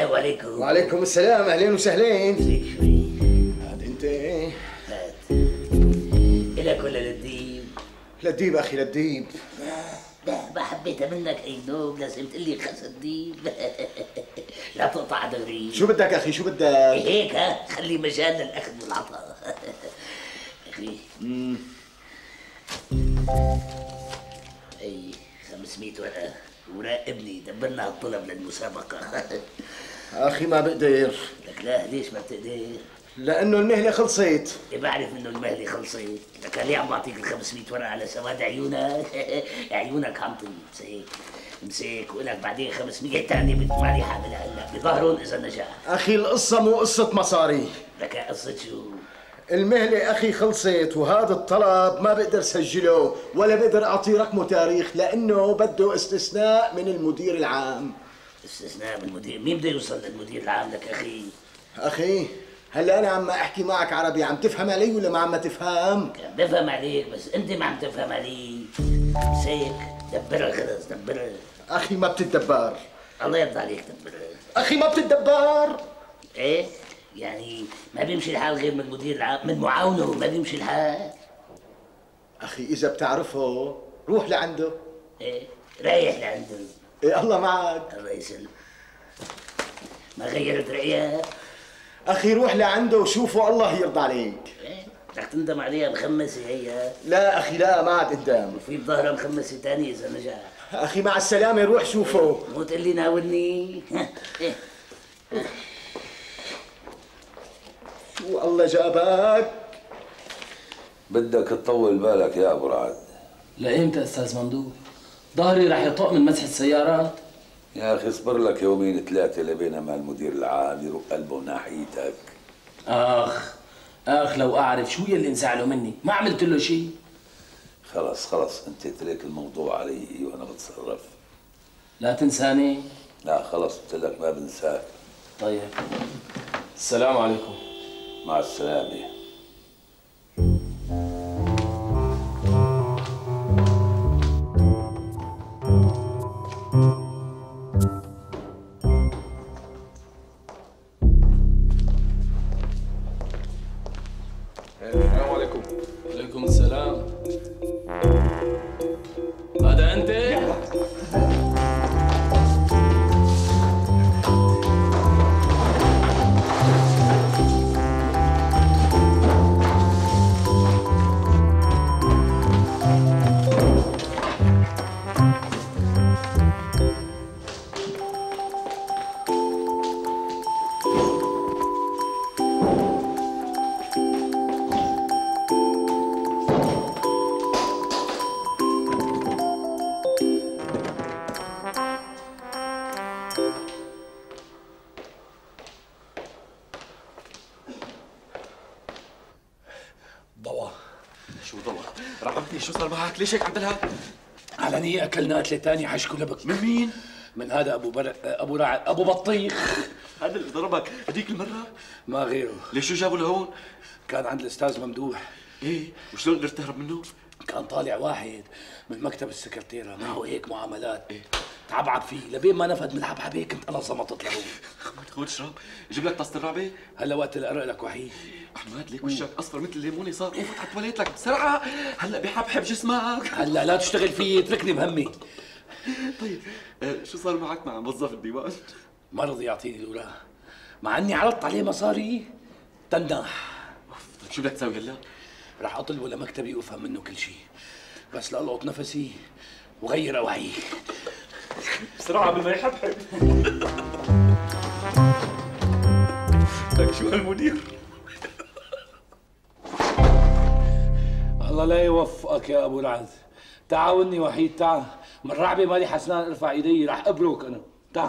السلام عليكم. وعليكم السلام، اهلين وسهلين. زيك شوي. هاد انت ايه؟ هات. إلك ولا للديب؟ للديب اخي للديب. ما حبيتها منك اي نوم، لازم تقلي خس الديب. لا تقطع دغري. شو بدك اخي شو بدك؟ هيك ها، خلي مجال للاخذ والعطاء. اخي اي 500 ورقه وراقبني، دبرنا هالطلب للمسابقه. اخي ما بقدر. لك لا، ليش ما بتقدر؟ لانه المهله خلصت. بعرف انه المهله خلصت، لك ليه عم بعطيك ال 500 ورقه على سواد عيونك؟ عيونك عم تمسك امسك ولك بعدين 500 ثانيه ماني حاملها هلا بظهرهم اذا نجح. اخي القصه مو قصه مصاري. لك قصه شو؟ المهله اخي خلصت، وهذا الطلب ما بقدر سجله ولا بقدر اعطي رقمه تاريخ لانه بده استثناء من المدير العام. استثناء من المدير؟ مين بده يوصل للمدير العام لك اخي؟ اخي هلا انا عم احكي معك عربي، عم تفهم علي ولا ما عم تفهم؟ كان بفهم عليك بس انت ما عم تفهم علي. مسيك دبرها خلص دبرها. اخي ما بتتدبر. الله يرضى عليك دبرها. اخي ما بتتدبر. ايه؟ يعني ما بيمشي الحال غير من المدير العام، من معاونه ما بيمشي الحال؟ اخي اذا بتعرفه روح لعنده. ايه؟ رايح لعنده. إيه الله معك. الله يسلم. ما غيرت رأيها؟ اخي روح لعنده وشوفه الله يرضى عليك. ايه؟ رح تندم عليها مخمسة هي. لا اخي لا ما عاد قدام. وفي بظهرها مخمسة ثانية إذا نجح. اخي مع السلامة روح شوفه. مو تقول لي ناولني. ايه؟ شو الله جابك؟ بدك تطول بالك يا ابو رعد. لإمتى استاذ ممدوح؟ ظهري رح يطق من مسح السيارات. يا اخي اصبر لك يومين ثلاثه لبين ما المدير العام يروق قلبه ناحيتك. اخ لو اعرف شو يلي انزعلوا مني، ما عملت له شيء. خلص انت اترك الموضوع علي وانا بتصرف. لا تنساني. لا خلص قلت لك ما بنساك. طيب السلام عليكم. مع السلامه. السلام عليكم. وعليكم السلام. هذا انت؟ شو ضوى؟ رعبتني، شو صار معك؟ ليش هيك عم تلهى؟ علنية اكلنا اكله ثانيه حشكوا لبك. من مين؟ من هذا ابو رعد ابو بطيخ. هذا اللي ضربك هذيك المرة؟ ما غيره. ليش شو جابوا لهون؟ كان عند الاستاذ ممدوح. ايه، وشلون قدرت تهرب منه؟ كان طالع واحد من مكتب السكرتيرة معه هيك معاملات. تعبعب فيه لبين ما نفد من الحبحبه كنت انا زمطت له. خذ اشرب، جيب لك طاسة الرعبة؟ هلا وقت اللي ارق لك وحيد. احمد ليك وشك اصفر مثل الليموني صار، فوت على التواليت لك بسرعة، هلا بحبحب جسمك. هلا لا تشتغل فيي، اتركني بهمي. طيب شو صار معك مع موظف الديوان؟ ما رضي يعطيني الاوراق، مع اني عرضت عليه مصاري تناح. طيب شو بدك تسوي هلا؟ رح اطلبه لمكتبي وافهم منه كل شيء، بس لألقط نفسي وغير اوعي. بسرعة قبل ما يحبحب. لك شو هالمدير؟ الله لا يوفقك يا ابو رعد. تعاوني وحيد، تعال من رعبه مالي حسنان ارفع ايدي، رح ابرك انا. تعال.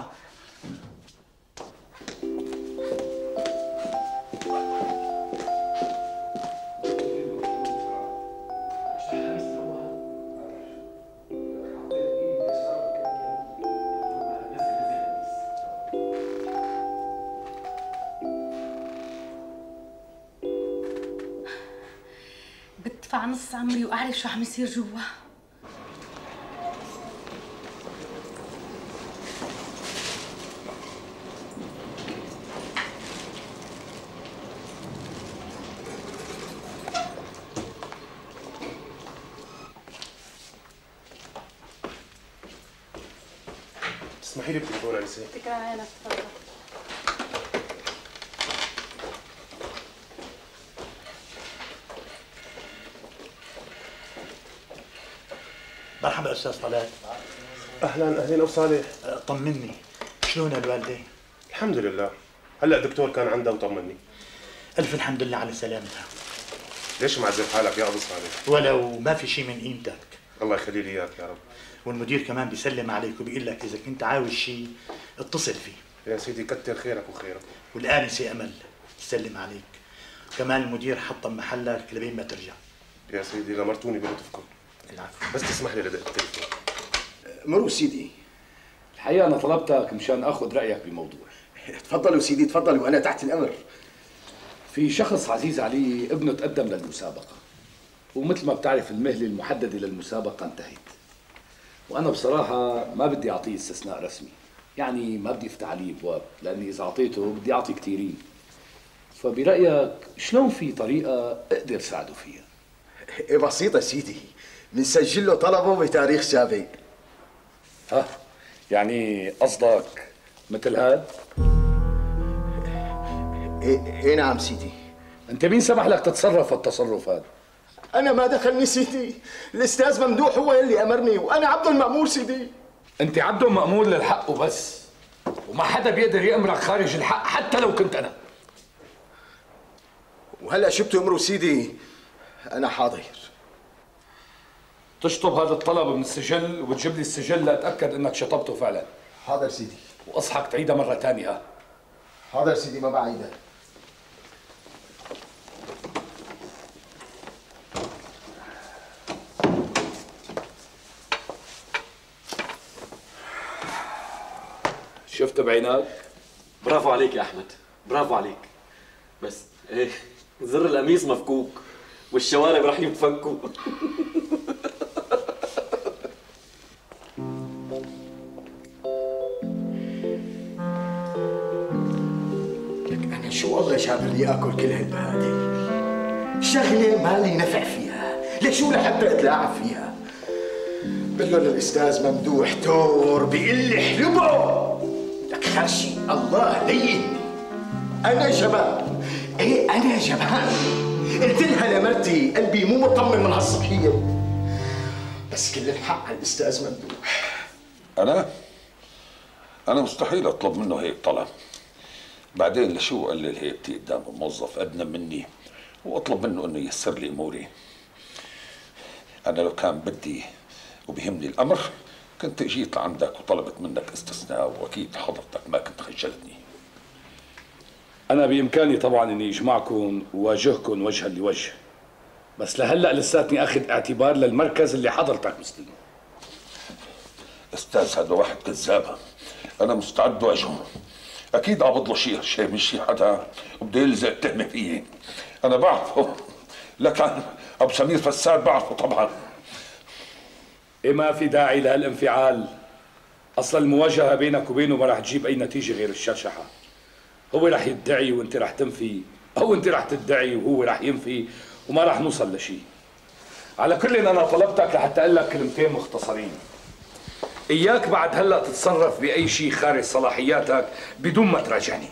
بدفع نص عمري واعرف شو عم يصير جوا. اسمحي لي بتليفون انسه. تكرم عينك تفضل. مرحبا استاذ طلال. اهلا اهلين ابو صالح. طمني، شلون الوالده؟ الحمد لله، هلا الدكتور كان عندها وطمني. الف الحمد لله على سلامتها. ليش معذب حالك يا ابو صالح؟ ولو ما في شيء من قيمتك. الله يخلي لي اياك يا رب. والمدير كمان بيسلم عليك وبيقول لك اذا كنت عاوز شيء اتصل فيه. يا سيدي كتر خيرك وخيرك. والآنسة أمل تسلم عليك. كمان المدير حطم محلك لبين ما ترجع. يا سيدي غمرتوني بلطفكم. العفو. بس تسمح لي لدق التليفون. مروا سيدي. الحقيقة أنا طلبتك مشان أخذ رأيك بالموضوع. تفضلوا سيدي تفضلوا، أنا تحت الأمر. في شخص عزيز علي ابنه تقدم للمسابقة، ومثل ما بتعرف المهلة المحددة للمسابقة انتهت. وأنا بصراحة ما بدي أعطيه استثناء رسمي، يعني ما بدي افتح عليه ابواب، لاني اذا اعطيته بدي اعطي كثيرين. فبرايك شلون في طريقه اقدر ساعده فيها؟ إيه بسيطه سيدي، بنسجل له طلبه بتاريخ سابق. ها يعني قصدك مثل هاد؟ إيه نعم سيدي. انت مين سمح لك تتصرف التصرف هذا؟ انا ما دخلني سيدي، الاستاذ ممدوح هو اللي امرني وانا عبد المأمور سيدي. انت عبد مأمور للحق وبس، وما حدا بيقدر يأمرك خارج الحق حتى لو كنت انا. وهلا شو بتأمروا سيدي؟ انا حاضر. تشطب هذا الطلب من السجل وتجيب لي السجل لاتاكد انك شطبته فعلا. حاضر سيدي. واصحك تعيدها مره ثانيه. ها حاضر سيدي ما بعيدها. شفت بعينك؟ برافو عليك يا احمد، برافو عليك. بس ايه، زر القميص مفكوك والشوارب رح ينفكوا. لك انا شو والله جابر لي اكل كل هالبهادل؟ شغله مالي نفع فيها، لشو لحتى اتلاعب فيها؟ بقول للاستاذ ممدوح تور بيقول لي احلبه. لك خاشي الله ليني، انا جبان. ايه انا جبان. قلت لها لمرتي قلبي مو مطمن من هالصبحيه، بس كل الحق على الاستاذ ممدوح. انا مستحيل اطلب منه هيك طلب. بعدين لشو قلل هيبتي قدام موظف ادنى مني واطلب منه انه ييسر لي اموري؟ انا لو كان بدي وبيهمني الامر كنت اجيت لعندك وطلبت منك استثناء، واكيد حضرتك ما كنت خجلتني. انا بامكاني طبعا اني اجمعكم وواجهكم وجها لوجه، بس لهلا لساتني اخذ اعتبار للمركز اللي حضرتك مستلمه. استاذ هذا واحد كذاب، انا مستعد واجهه. اكيد عبط له شيء من شي حدا وبده يلزق التهمه فيي. انا بعرفه، لكن ابو سمير فساد بعرفه طبعا. إيه ما في داعي لهالانفعال. اصلا المواجهه بينك وبينه ما راح تجيب اي نتيجه غير الشرشحه. هو راح يدعي وانت راح تنفي، او انت راح تدعي وهو راح ينفي، وما راح نوصل لشيء. على كل انا طلبتك لحتى اقول لك كلمتين مختصرين. اياك بعد هلا تتصرف باي شيء خارج صلاحياتك بدون ما تراجعني.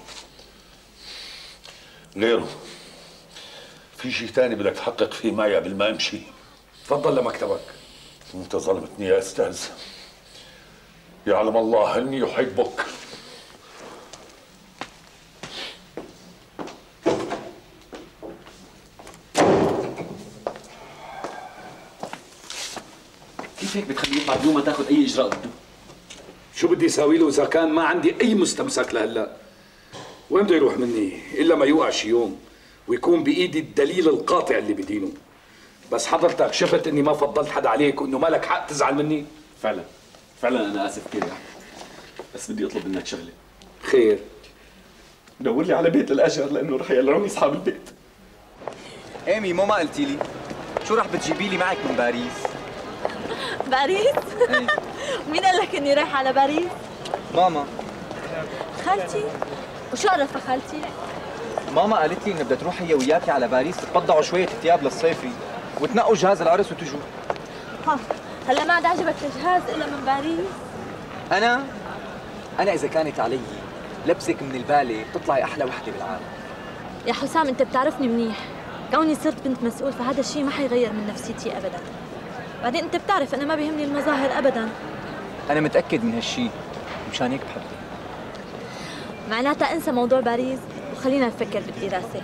غيره في شيء ثاني بدك تحقق فيه معي قبل ما امشي؟ تفضل لمكتبك. انت ظلمتني يا استاذ، يعلم الله اني احبك. كيف هيك بتخليه يطلع بدون ما تاخذ اي اجراء ضده؟ شو بدي اساوي له اذا كان ما عندي اي مستمسك لهلا؟ وين بده يروح مني الا ما يوقع شي يوم ويكون بايدي الدليل القاطع اللي بدينه. بس حضرتك شفت اني ما فضلت حدا عليك وانه ما لك حق تزعل مني؟ فعلا انا اسف كثير يا احمد، بس بدي اطلب منك شغله. خير. دور لي على بيت الاجر لانه رح يقلعوني اصحاب البيت. ايمي مو ما قلتي لي شو رح بتجيبي لي معك من باريس؟ باريس؟ ايه مين قال لك اني رايحه على باريس؟ ماما. خالتي؟ وشو عرفها خالتي؟ ماما قالت لي انها بدها تروح هي وياكي على باريس تبضعوا شويه ثياب للصيفي وتنقوا جهاز العرس وتجوا. ها هلا ما عاد عجبك الجهاز الا من باريس؟ انا انا اذا كانت علي لبسك من البالة بتطلعي احلى وحده بالعالم. يا حسام انت بتعرفني منيح، كوني صرت بنت مسؤول فهذا الشيء ما حيغير من نفسيتي ابدا. بعدين انت بتعرف انا ما بيهمني المظاهر ابدا. انا متاكد من هالشيء، مشان هيك بحبك. معناتها انسى موضوع باريس وخلينا نفكر بالدراسه.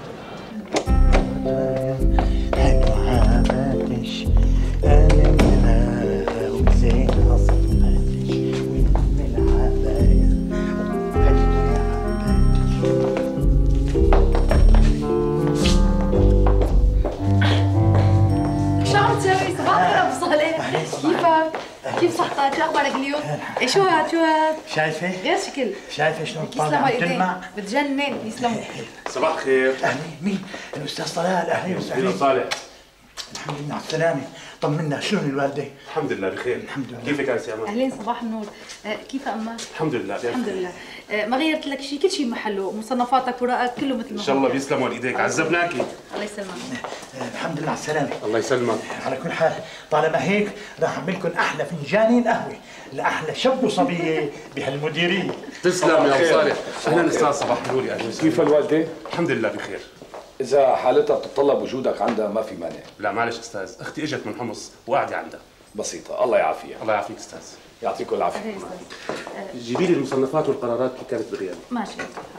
كيف صحتك؟ شو اخبارك اليوم؟ ايه شو هاد؟ شايفه؟ غير شكل. شايفه شلون طالعه بتلمع؟ بتجنن يسلموا. صباح الخير. اهلين مين؟ الاستاذ طلال. اهلين وسهلين. صالح. الحمد لله على السلامه. طمنا شلون الوالده؟ الحمد لله بخير. الحمد لله. كيفك يا سي امان؟ اهلين صباح النور. كيف اما؟ الحمد لله بخير. الحمد لله. ما غيرت لك شيء، كل شيء محله، مصنفاتك ورقك كله مثل ما ان شاء الله بيسلموا ايديك، عذبناكي. الله يسلمك. الحمد لله على السلامه. الله يسلمك. على كل حال طالما هيك راح اعمل لكم احلى فنجانين قهوه لاحلى شاب وصبيه بهالمديريه. تسلم يا ابو صالح. اهلا استاذ صباح النور يا اهلا. كيف الوالده؟ الحمد لله بخير. اذا حالتها بتتطلب وجودك عندها ما في مانع. لا معلش استاذ، اختي اجت من حمص وقاعده عندها. بسيطه، الله يعافيها. الله يعافيك استاذ. يعطيكم العافيه. اهلين استاذ. جيبي لي المصنفات والقرارات اللي كانت بغيابي. ماشي.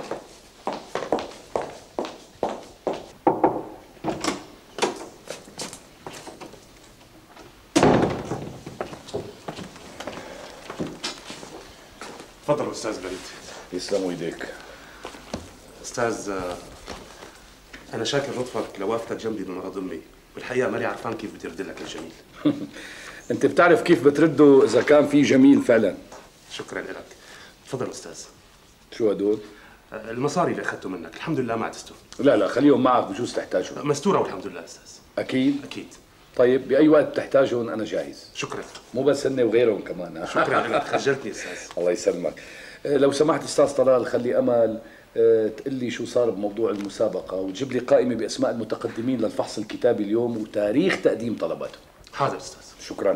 تفضل استاذ بريد. يسلموا ايديك. استاذ انا شاكر لطفك لوقفتك جنبي من مرض امي، والحقيقه ماني عرفان كيف بدي ارد لك الجميل. انت بتعرف كيف بترده اذا كان في جميل فعلا. شكرا لك. تفضل استاذ. شو هدول؟ المصاري اللي اخذته منك الحمد لله ما عجزتوا. لا خليهم معك بجوز تحتاجهم. مستوره والحمد لله استاذ. اكيد؟ اكيد. طيب باي وقت بتحتاجهم انا جاهز. شكرا. مو بس هن وغيرهم كمان. شكرا لك، خجلتني استاذ. الله يسلمك. لو سمحت استاذ طلال خلي امل تقول لي شو صار بموضوع المسابقه وتجيب لي قائمه باسماء المتقدمين للفحص الكتابي اليوم وتاريخ تقديم طلباتهم. حاضر استاذ. شكرا.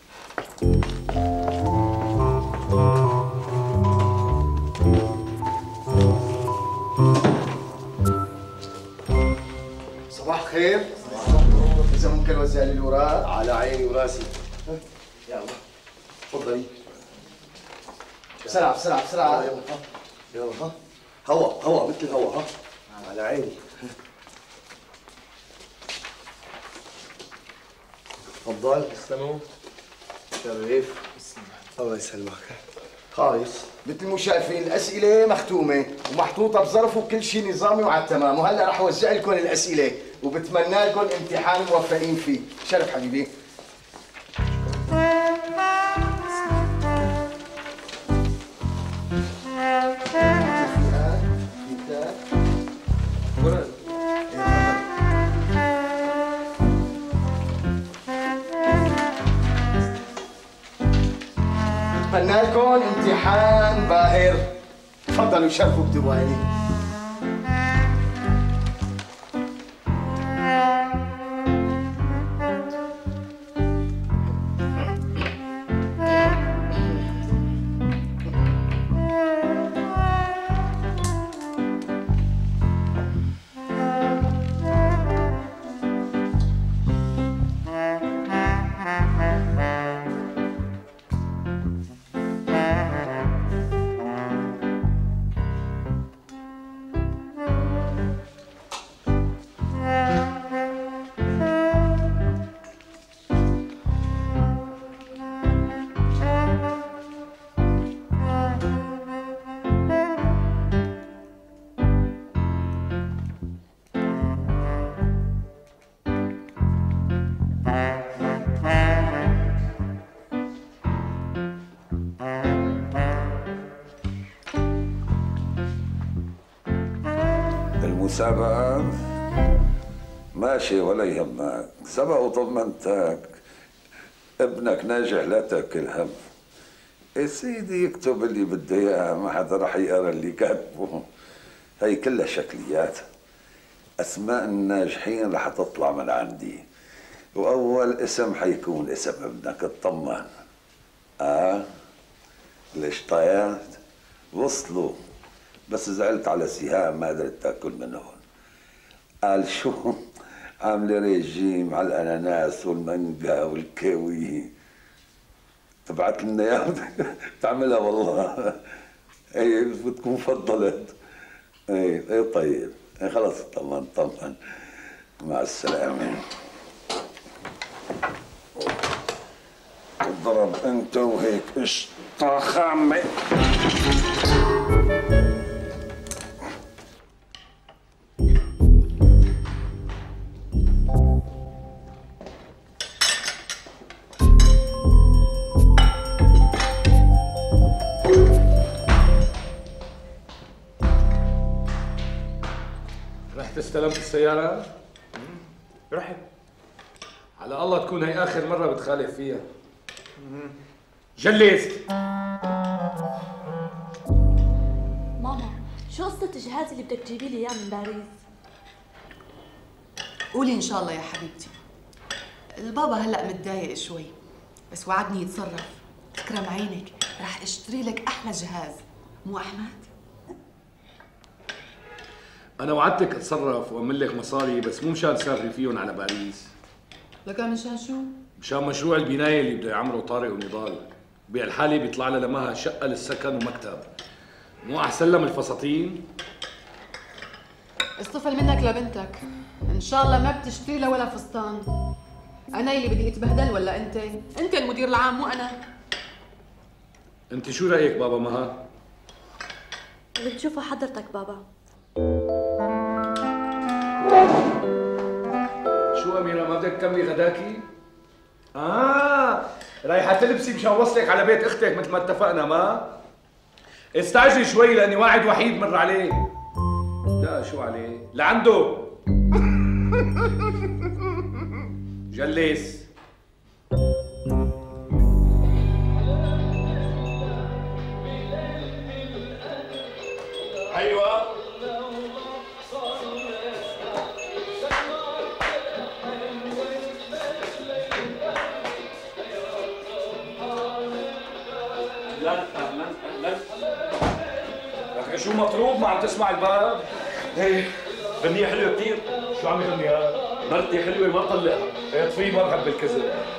صباح الخير. إذا ممكن وزع لي الأوراق. على عيني وراسي. يلا تفضلي. بسرعة بسرعة بسرعة. يلا ها. هوا مثل الهوا ها. على عيني. تفضل. تسلموا. شريف. الله يسلمك. خالص مثل ما شايفين الأسئلة مختومة ومحطوطة بظرف وكل شيء نظامي وعلى التمام، وهلا رح وزع لكم الأسئلة وبتمنى لكم امتحان موفقين فيه. شرف حبيبي. بتمنى لكم امتحان باهر. تفضلوا شرفوا بدوالي. المسابقة ماشي ولا يهمك، سبق وطمنتك ابنك ناجح لا تاكل هم. يا سيدي يكتب اللي بده اياه، ما حدا رح يقرا اللي كاتبه. هي كلها شكليات. اسماء الناجحين رح تطلع من عندي، واول اسم حيكون اسم ابنك. اطمن. ليش طيرت؟ وصلوا، بس زعلت على سهام ما قدرت تاكل منهم. قال شو عامله ريجيم على الاناناس والمانجا والكاوي، تبعت لنا اياها تعملها والله. اي بتكون فضلت. اي طيب خلص طمن مع السلامه. اضرب انت وهيك قشطه خامه. رحت استلمت السيارة؟ رحت. على الله تكون هي آخر مرة بتخالف فيها. جلست. ماما شو قصة الجهاز اللي بدك تجيبي لي اياه من باريس؟ قولي ان شاء الله يا حبيبتي. البابا هلا متضايق شوي بس وعدني يتصرف. تكرم عينك رح اشتري لك احلى جهاز، مو احمد؟ أنا وعدتك أتصرف وأعمل لك مصاري بس مو مشان تسافري فيهم على باريس. لكن مشان شو؟ مشان مشروع البناية اللي بده يعمله طارق ونضال. بهالحالة بيطلع لها لمها شقة للسكن ومكتب. مو أحسن لها من الفساتين؟ اصطفل منك لبنتك، ان شاء الله ما بتشتري لها ولا فستان. انا اللي بدي اتبهدل ولا انت؟ انت المدير العام مو انا. أنت شو رأيك بابا مها؟ اللي بتشوفه حضرتك بابا. شو أميرة ما بدك تكملي غداكي؟ رايحة تلبسي مشان وصلك على بيت أختك مثل ما اتفقنا ما؟ استعجلي شوي لأني واحد وحيد مر عليه. لا شو عليه؟ لعنده. جلس. أيوة. لك شو مطلوب؟ ما عم تسمع الباب؟ ايه غنية حلوة كثير. شو عم يغني هذا؟ مرتي حلوة ما طلعها. اطفي ما بحب الكذب.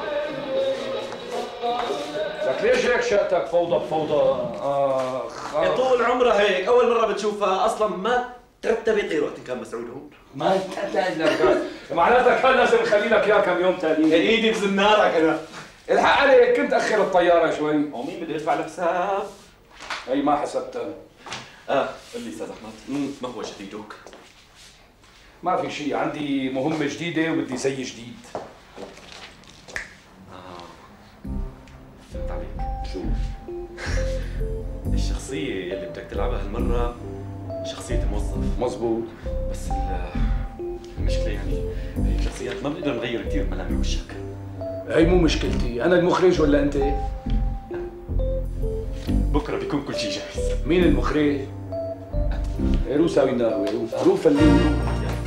لك ليش هيك شقتك فوضى بفوضى؟ طول عمرها هيك، أول مرة بتشوفها أصلا ما ترتبت غير وقت كان مسعود هون. ما تحتاج لك معناتها كان لازم نخلي لك اياه كم يوم تانيين. ايدي بزنارك انا. الحق عليك كنت اخر الطياره شوي. ومين بده يدفع الحساب؟ هي ما حسبتها. قل لي استاذ احمد، ما هو جديدك؟ ما في شيء، عندي مهمه جديده وبدي زي جديد. فهمت عليك. شو؟ الشخصية اللي بدك تلعبها هالمرة شخصية موظف. مزبوط. بس المشكلة يعني هي شخصيات ما بنقدر نغير كثير ملامح وشك. هي مو مشكلتي، أنا المخرج ولا أنت؟ بكرة بيكون كل شيء جاهز. مين المخرج؟ روسا وين ناوي؟ روفا اللي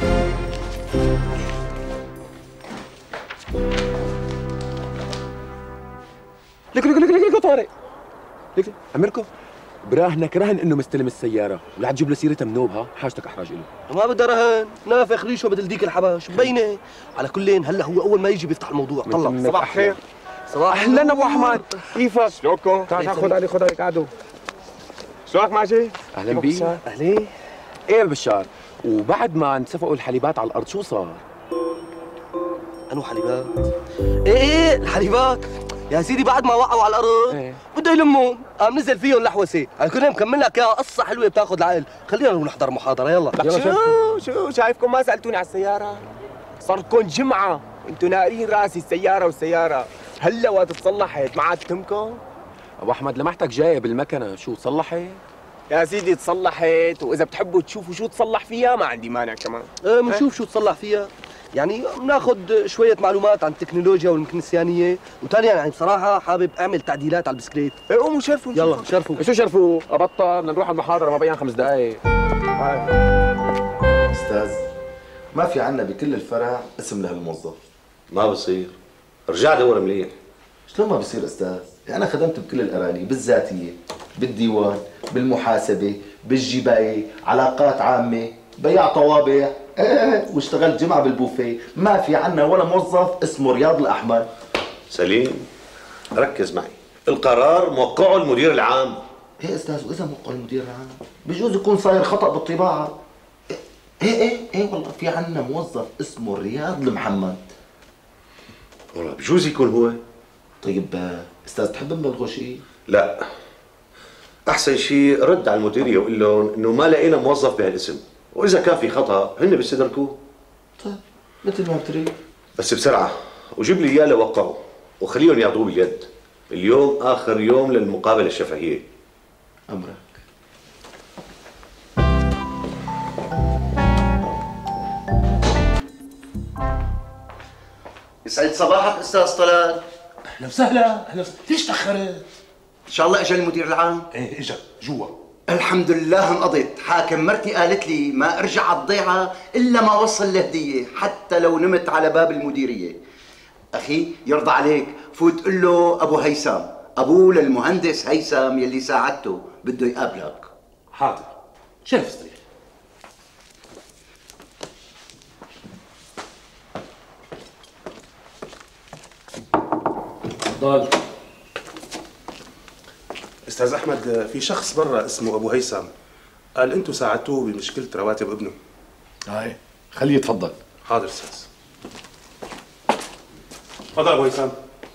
لك طارق لك عمركم براهنك رهن انه مستلم السياره ولا تجيب له سيرتها منوبها حاجتك احراج له. ما بدها رهن، نافخ ريشه بدل ديك الحبش مبينه. على كلين هلا هو اول ما يجي بيفتح الموضوع. طلع. صباح الخير. صباح اهلا ابو احمد، كيفك؟ شلونكم؟ تعال خذ علي خذ علي قعدوا. شلونك ماشي؟ اهلا بيك. اهلين. ايه يا بشار، وبعد ما انسفقوا الحليبات على الارض شو صار؟ انو حليبات؟ ايه الحليبات يا سيدي بعد ما وقعوا على الارض بده يلمهم، قام نزل فيهم لحوسه. على كل مكمل لك اياها قصه حلوه بتاخذ العقل. خلينا نروح نحضر محاضره يلا. شو شايفكم ما سالتوني على السياره؟ صار لكم جمعه انتوا ناقرين راسي السياره هلا وقت تصلحت ما عاد تهمكم؟ ابو احمد لمحتك جايه بالمكنه، شو صلحت؟ يا سيدي تصلحت، واذا بتحبوا تشوفوا شو تصلح فيها ما عندي مانع كمان. ايه بنشوف شو تصلح فيها. يعني بناخذ شويه معلومات عن التكنولوجيا والمكنسيانيه، وثانيا يعني بصراحه حابب اعمل تعديلات على البسكليت. ايه قوموا شرفوا. يلا شرفوا. شو شرفوا؟ ابطل بدنا نروح على المحاضره ما بين 5 دقائق. استاذ ما في عنا بكل الفرع اسم لهالموظف. ما بصير، رجع دور مليح. شلون ما بصير استاذ؟ انا خدمت بكل الارالي بالذاتيه بالديوان، بالمحاسبة، بالجباية، علاقات عامة، بيع طوابع، واشتغلت جمعة بالبوفيه. ما في عنا ولا موظف اسمه رياض الأحمر. سليم، ركز معي، القرار موقعه المدير العام. ايه استاذ، واذا موقع المدير العام بجوز يكون صاير خطأ بالطباعة. ايه والله في عنا موظف اسمه رياض المحمد. والله بجوز يكون هو. طيب استاذ تحب نبلغه شيء؟ لا، احسن شيء رد على المديريه وقول لهم انه ما لقينا موظف بهالاسم، واذا كان في خطا هن بيستدركوه. طيب مثل ما بتريد، بس بسرعه وجيب لي اياه لوقعه وخليهم ياخذوه باليد. اليوم اخر يوم للمقابله الشفهيه. امرك. يسعد صباحك استاذ طلال. اهلا وسهلا. اهلا وسهلا. ليش تاخرت؟ ان شاء الله اجى المدير العام. ايه اجا جوا. الحمد لله انقضت. حاكم مرتي قالت لي ما ارجع على الضيعه الا ما وصل الهديه، حتى لو نمت على باب المديريه. اخي يرضى عليك فوت قل له ابو هيثم، ابوه للمهندس هيثم يلي ساعدته، بده يقابلك. حاضر. شرف صديقي. ضال. استاذ احمد، في شخص برا اسمه ابو هيثم، قال انتم ساعدتوه بمشكله رواتب ابنه. هاي خليه يتفضل. حاضر استاذ. تفضل ابو هيثم.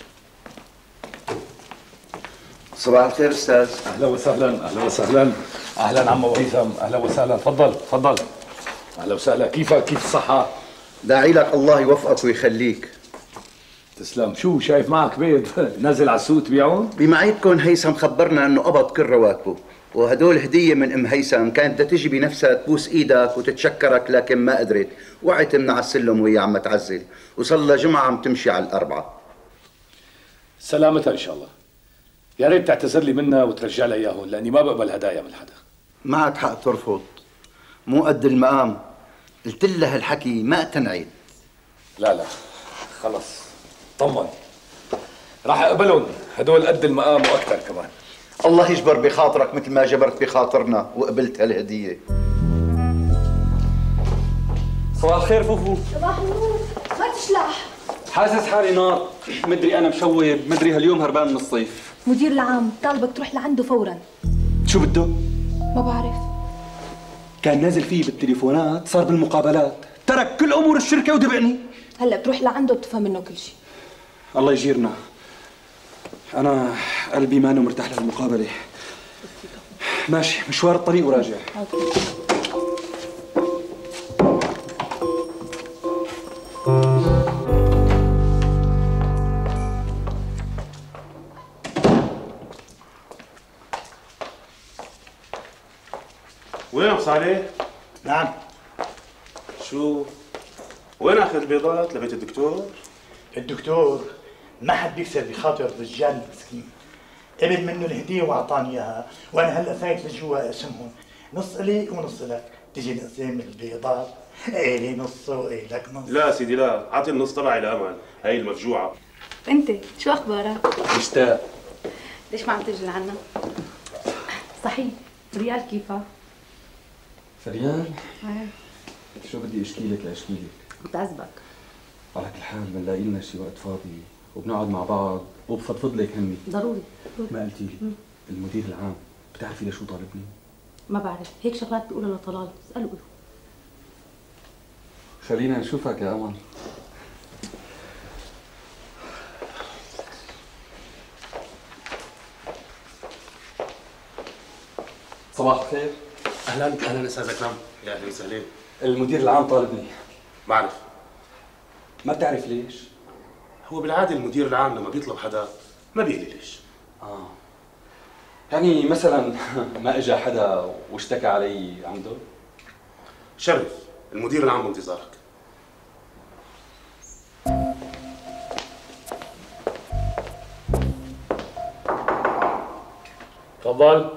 صباح الخير استاذ. اهلا وسهلا. اهلا وسهلا. اهلا عم ابو هيثم. اهلا وسهلا. تفضل تفضل. اهلا وسهلا. كيفك؟ كيف الصحه؟ داعي لك الله يوفقك ويخليك. تسلم. شو شايف معك بيض نازل على السوق تبيعون؟ بمعيدكم هيثم خبرنا انه قبض كل رواتبه، وهدول هديه من ام هيثم، كانت بدها تجي بنفسها تبوس ايدك وتتشكرك لكن ما قدرت، وقعت من على السلم وهي عم تعزل، وصار لها جمعه عم تمشي على الاربعه. سلامتها ان شاء الله. يا ريت تعتذر لي منها وترجع لها اياهم، لاني ما بقبل هدايا من حدا. معك حق ترفض، مو قد المقام. قلت لها هالحكي ما اقتنعت. لا خلص طمن، راح اقبلهم، هدول قد المقام واكثر كمان. الله يجبر بخاطرك مثل ما جبرت بخاطرنا وقبلت هالهديه. صباح الخير فوفو. صباح النور. ما تشلح. حاسس حالي نار، مدري انا مشوب، مدري هاليوم هربان من الصيف. مدير العام طالبك تروح لعنده فورا. شو بده؟ ما بعرف. كان نازل فيه بالتليفونات، صار بالمقابلات، ترك كل امور الشركه وتبعني. هلا بتروح لعنده بتفهم منه كل شيء. الله يجيرنا. انا قلبي ما مرتاح للمقابله. ماشي مشوار الطريق وراجع. وين صالح؟ نعم. شو؟ وين اخذ البيضات لبيت الدكتور؟ الدكتور ما حد بيكسر بخاطر الرجال المسكين، قبل منه الهديه واعطاني اياها، وانا هلا فايت لجوا اسمهم، نص الي ونص لك، تيجي نقسم البيضات، الي نص والك نص. لا سيدي لا، اعطي النص تبعي لامل، هي المفجوعه. انت شو اخبارك؟ مشتاق. ليش ما عم تجي لعنا؟ صحيح، ريال كيفك؟ فريال؟ شو بدي اشكي لك لاشكي لك؟ بتعذبك. على كل حال بنلاقي لنا شي وقت فاضي وبنقعد مع بعض وبفضفض لك همي. ضروري. ما قلتي لي المدير العام بتعرفي لشو طالبني؟ ما بعرف، هيك شغلات بيقولها لطلال، اسأله. خلينا نشوفك يا قمر. صباح الخير. اهلا اهلا استاذ اكرم. يا اهلا وسهلا. المدير العام طالبني. بعرف. ما بتعرف ليش؟ هو بالعاده المدير العام لما بيطلب حدا ما بيقلي ليش. يعني مثلا ما اجى حدا واشتكى علي عنده؟ شرف، المدير العام بانتظارك. تفضل.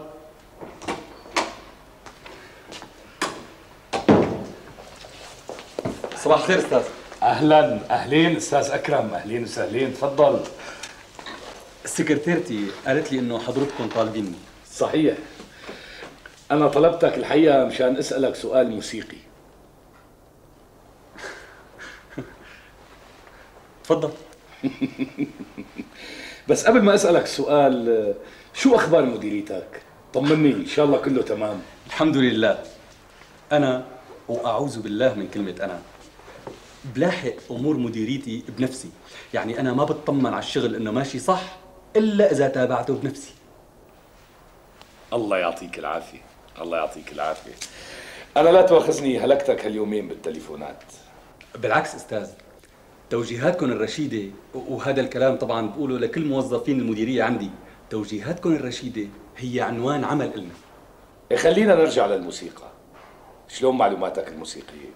صباح الخير استاذ. اهلا اهلين استاذ اكرم. اهلين وسهلين. تفضل. سكرتيرتي قالت لي انه حضرتكم طالبيني. صحيح. أنا طلبتك الحقيقة مشان أسألك سؤال موسيقي. تفضل. بس قبل ما أسألك سؤال، شو أخبار مديريتك؟ طمني، إن شاء الله كله تمام. الحمد لله. أنا وأعوذ بالله من كلمة أنا بلاحق أمور مديريتي بنفسي، يعني أنا ما بطمن على الشغل إنه ماشي صح إلا إذا تابعته بنفسي. الله يعطيك العافية، الله يعطيك العافية. أنا لا تواخذني هلكتك هاليومين بالتليفونات. بالعكس أستاذ، توجيهاتكم الرشيدة، وهذا الكلام طبعا بقوله لكل موظفين المديرية عندي، توجيهاتكم الرشيدة هي عنوان عمل إلنا. خلينا نرجع للموسيقى. شلون معلوماتك الموسيقية؟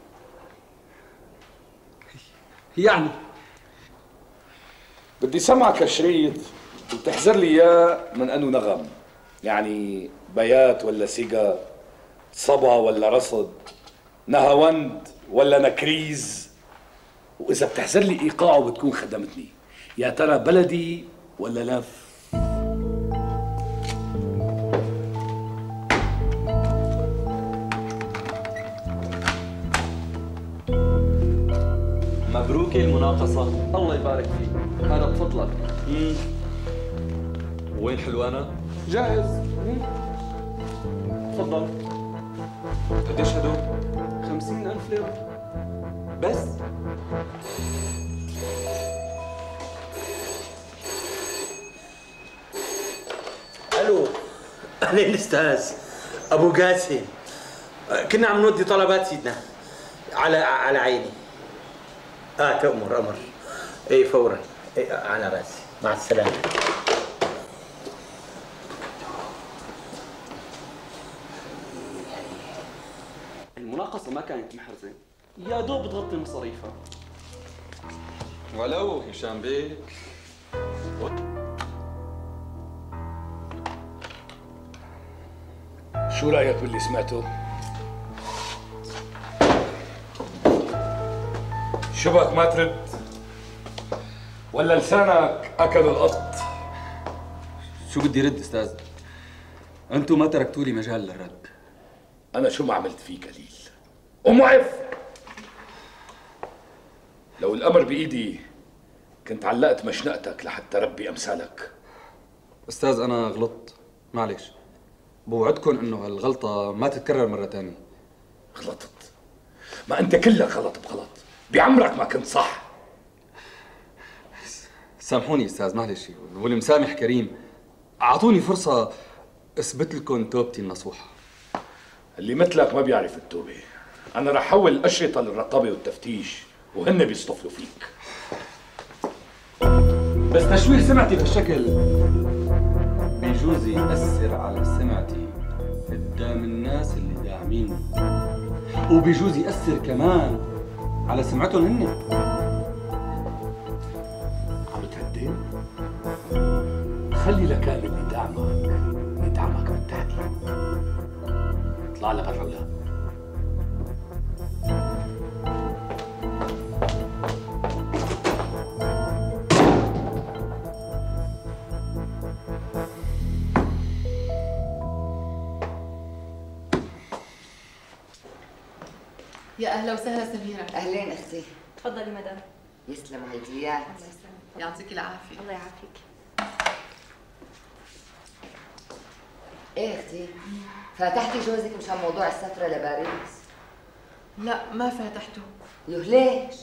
يعني بدي سمعك شريط وتحذر لي اياه من انه نغم، يعني بيات ولا سيجا، صبا ولا رصد، نهاوند ولا نكريز، واذا بتحذر لي ايقاعه بتكون خدمتني. يا ترى بلدي ولا لف؟ مبروك المناقصة، الله يبارك فيك. هذا بفضلك. وين حلوانة؟ جاهز. تفضل. قديش هدول؟ 50,000 ليرة بس. الو، اهلين استاذ ابو قاسم. كنا عم نودي طلبات سيدنا على عيني. تأمر امر. اي فورا. على راسي. مع السلامة. المناقصة ما كانت محرزة، يا دوب تغطي مصاريفها. ولو هشام بيك. شو رأيك باللي سمعته؟ شبك ما ترد؟ ولا لسانك أكل القط؟ شو بدي رد استاذ؟ انتم ما تركتوا لي مجال للرد. أنا شو ما عملت فيك قليل؟ ومعف! لو الأمر بإيدي كنت علقت مشنقتك لحتى ربي أمثالك. استاذ أنا غلطت، معلش. بوعدكم إنه هالغلطة ما تتكرر مرة تانية. غلطت؟ ما أنت كلك غلط بغلط، بعمرك ما كنت صح. سامحوني استاذ، معلش، والمسامح كريم. أعطوني فرصة أثبت لكم توبتي النصوحة. اللي مثلك ما بيعرف التوبة. أنا رح حول الأشرطة للرقابة والتفتيش وهن بيصطفلوا فيك. بس تشويه سمعتي بهالشكل بيجوز يأثر على سمعتي قدام الناس اللي داعميني، وبيجوز يأثر كمان على سمعتهم هن. عم تهدين؟ خلي لكان اللي دعمك يدعمك بالتحديد. اطلع لبرا ولا يا اهلا وسهلا سميرة. اهلين اختي. تفضلي مدام. يسلموا هالجيات. الله يسلمك. يعطيك العافية. الله يعافيك. ايه اختي، فاتحتي جوزك مشان موضوع السفرة لباريس؟ لا ما فاتحته. يوه ليش؟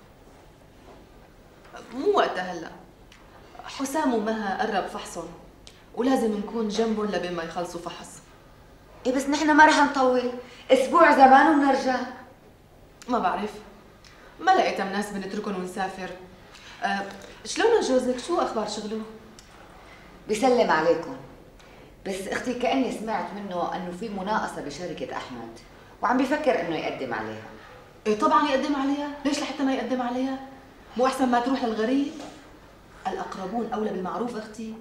مو وقتها هلا. حسام ومها قرب فحصهم ولازم نكون جنبهم لبين ما يخلصوا فحص. ايه بس نحن ما رح نطول، اسبوع زمان وبنرجع. ما بعرف، ما لقيتها مناسبة نتركهم ونسافر. شلون جوزك؟ شو اخبار شغله؟ بيسلم عليكم. بس اختي كأني سمعت منه انه في مناقصة بشركة احمد وعم بيفكر انه يقدم عليها. ايه طبعا يقدم عليها، ليش لحتى ما يقدم عليها؟ مو احسن ما تروح للغريب؟ الاقربون اولى بالمعروف اختي.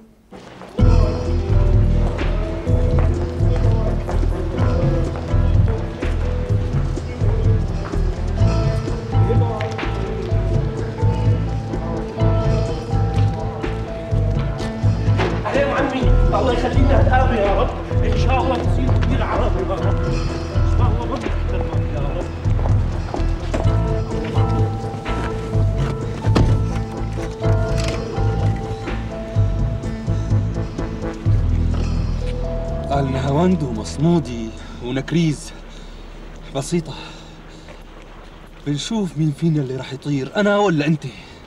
اهلين عمي، الله يخلينا. محترم يا رب، ان شاء الله تصير مدير عربي يا رب، ان شاء الله ربي يحترمك يا رب. قال نهاوند ومصمودي ونكريز بسيطة. بنشوف مين فينا اللي رح يطير، أنا ولا أنت.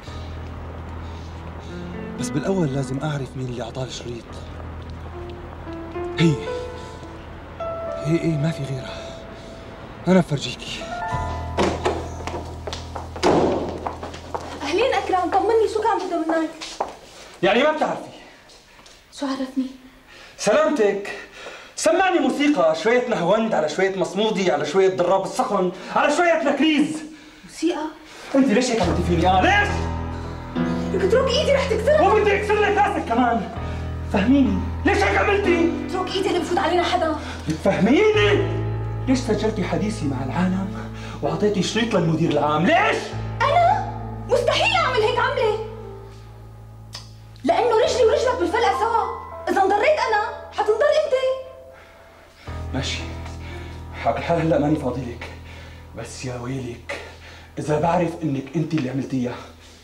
بس بالأول لازم أعرف مين اللي أعطاه الشريط. هي ما في غيرها. أنا بفرجيكي. أهلين أكرم، طمني شو كان بده منك؟ يعني ما بتعرفي؟ شو عرفني؟ سلامتك. سمعني موسيقى، شوية نهوند على شوية مصمودي على شوية ضراب الصخن على شوية نكريز. موسيقى؟ انت ليش هيك عملتي فيني؟ ليش؟ بدك اترك ايدي رح تكسرها. وبدي اكسر لك راسك كمان. فهميني، ليش هيك عملتي؟ اترك ايدي اللي بفوت علينا حدا. بتفهميني؟ ليش سجلتي حديثي مع العالم واعطيتي شريط للمدير العام؟ ليش؟ أنا؟ مستحيل أعمل هيك عملة. لأنه رجلي ورجلك بالفلقة سوا، إذا انضريت أنا حتنضر أنت. ماشي، على كل حال هلا ماني فاضي لك، بس يا ويلك إذا بعرف إنك أنت اللي عملتيها.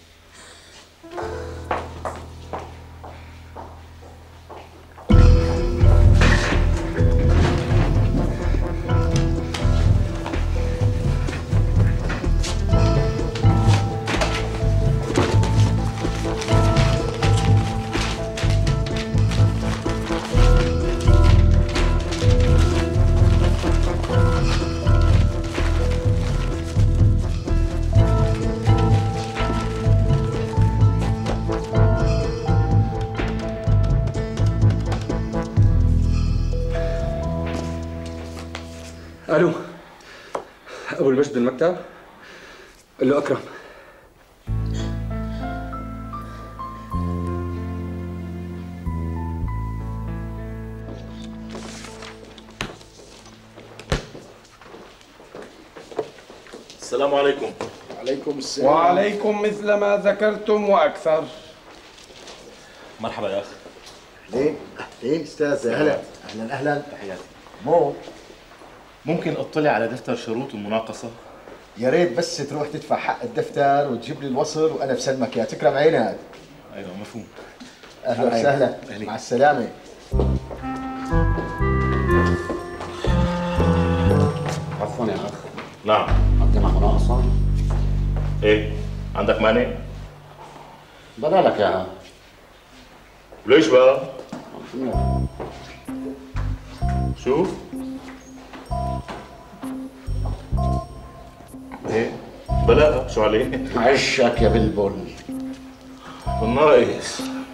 الو، ابو المجد بالمكتب؟ قل له اكرم. السلام عليكم. وعليكم السلام. وعليكم مثل ما ذكرتم واكثر. مرحبا يا اخ. اهلين استاذ. اهلا اهلا اهلا. تحياتي. ممكن اطلع على دفتر شروط المناقصه؟ يا ريت بس تروح تدفع حق الدفتر وتجيب لي الوصل وانا بسلمك يا تكرم عينك. ايوه مفهوم. اهلا وسهلا. مع السلامه. عفوا يا اخ. نعم. عندنا مناقصه. ايه؟ عندك مانع؟ بدالك ياها. ليش بقى؟ شوف. ايه؟ بلاها شو عليه؟ عشك يا بلبل. بالناقص.